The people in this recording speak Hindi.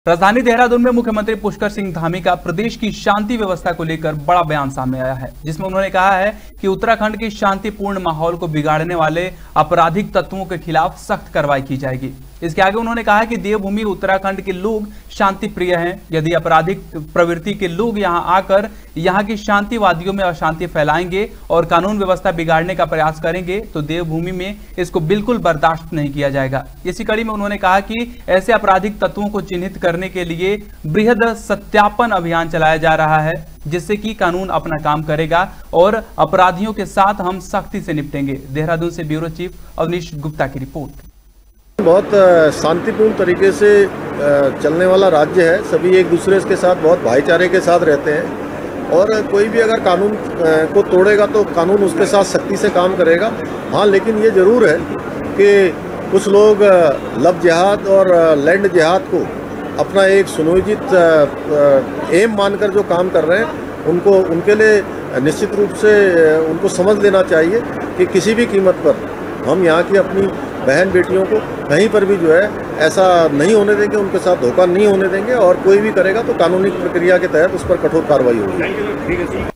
राजधानी देहरादून में मुख्यमंत्री पुष्कर सिंह धामी का प्रदेश की शांति व्यवस्था को लेकर बड़ा बयान सामने आया है, जिसमें उन्होंने कहा है कि उत्तराखंड के शांतिपूर्ण माहौल को बिगाड़ने वाले आपराधिक तत्वों के खिलाफ सख्त कार्रवाई की जाएगी। इसके आगे उन्होंने कहा कि देवभूमि उत्तराखंड के लोग शांति प्रिय हैं। यदि आपराधिक प्रवृत्ति के लोग यहां आकर यहां की शांतिवादियों में अशांति फैलाएंगे और कानून व्यवस्था बिगाड़ने का प्रयास करेंगे तो देवभूमि में इसको बिल्कुल बर्दाश्त नहीं किया जाएगा। इसी कड़ी में उन्होंने कहा कि ऐसे आपराधिक तत्वों को चिन्हित करने के लिए बृहद सत्यापन अभियान चलाया जा रहा है, जिससे कि कानून अपना काम करेगा और अपराधियों के साथ हम सख्ती से निपटेंगे। देहरादून से ब्यूरो चीफ अवनीश गुप्ता की रिपोर्ट। बहुत शांतिपूर्ण तरीके से चलने वाला राज्य है। सभी एक दूसरे के साथ बहुत भाईचारे के साथ रहते हैं और कोई भी अगर कानून को तोड़ेगा तो कानून उसके साथ सख्ती से काम करेगा। हाँ, लेकिन ये ज़रूर है कि कुछ लोग लव जिहाद और लैंड जिहाद को अपना एक सुनियोजित एम मानकर जो काम कर रहे हैं, उनके लिए निश्चित रूप से उनको समझ लेना चाहिए कि किसी भी कीमत पर हम यहाँ की अपनी बहन बेटियों को कहीं पर भी जो है ऐसा नहीं होने देंगे, उनके साथ धोखा नहीं होने देंगे और कोई भी करेगा तो कानूनी प्रक्रिया के तहत उस पर कठोर कार्रवाई होगी।